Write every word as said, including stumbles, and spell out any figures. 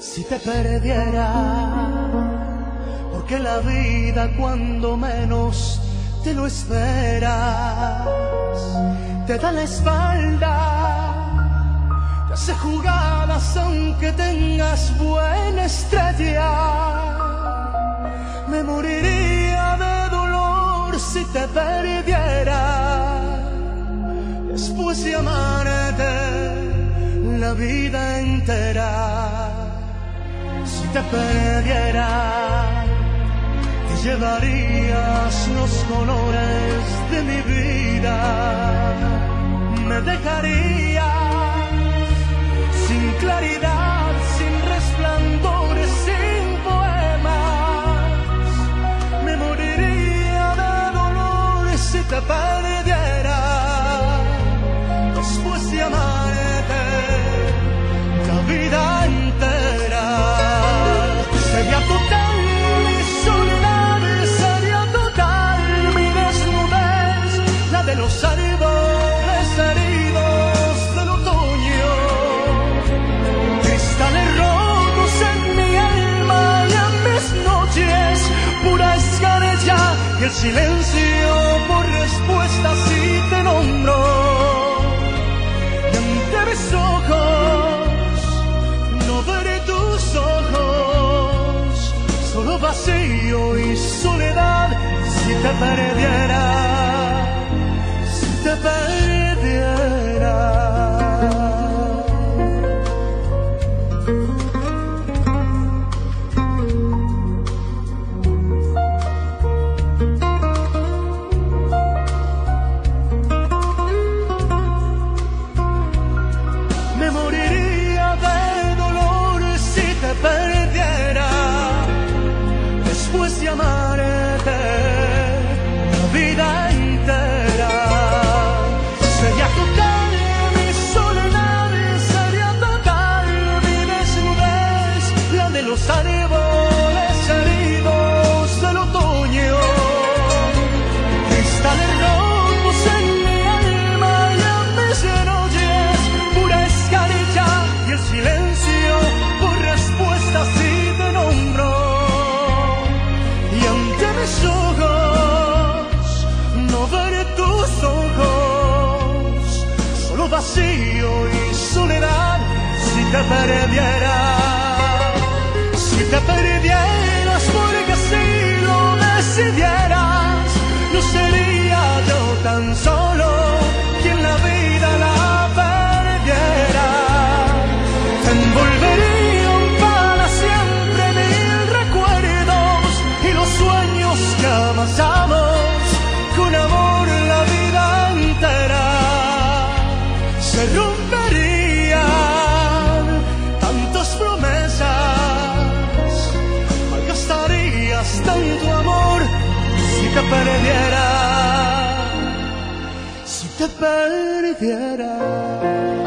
si te perdiera, porque la vida cuando menos te lo esperas, te da la espalda, te hace jugadas aunque tengas buena estrella. Me moriría de dolor si te perdiera, después de amarte la vida entera. Si te perdiera, te llevarías los colores de mi vida, me dejarías sin claridad, sin resplandores, sin poemas. Me moriría de dolor si te perdiera, después de amarte la vida entera. Sería total mi soledad, sería total mi desnudez, la de los árboles heridos del otoño, cristales rotos en mi alma y en mis noches, pura escarcha y el silencio por respuesta si te nombro. Y ante mis ojos no veré tus ojos, solo vacío y soledad si te perdiera, si te perdiera. Me moriría de dolor si te perdiera, después de amarte la vida entera. Sería total mi soledad, sería total mi desnudez, la de los árboles heridos del otoño, cristales rotos en mi alma y en mis noches, pura escarcha y el silencio por respuesta si te nombro. Y ante mis ojos no veré tus ojos, solo vacío y soledad si te perdiera. Si te perdieras porque así lo decidieras, no sería yo tan solo quien la vida la perdiera. Te envolverían para siempre mil recuerdos y los sueños que amasamos con amor la vida entera. Se romperían tantas promesas, malgastarías tanto amor si te perdiera, si te perdiera.